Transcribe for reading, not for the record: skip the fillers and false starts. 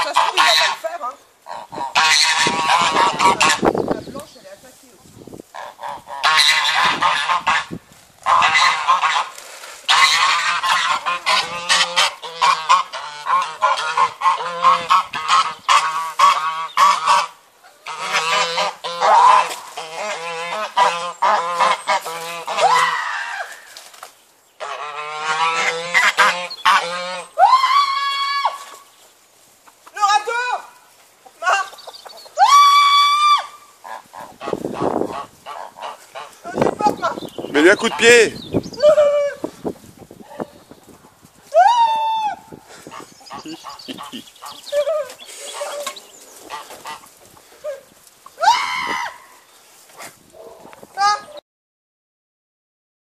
Ça se trouve, il va pas le faire, hein. La blanche, elle est attaquée aussi. Mets-lui un coup de pied.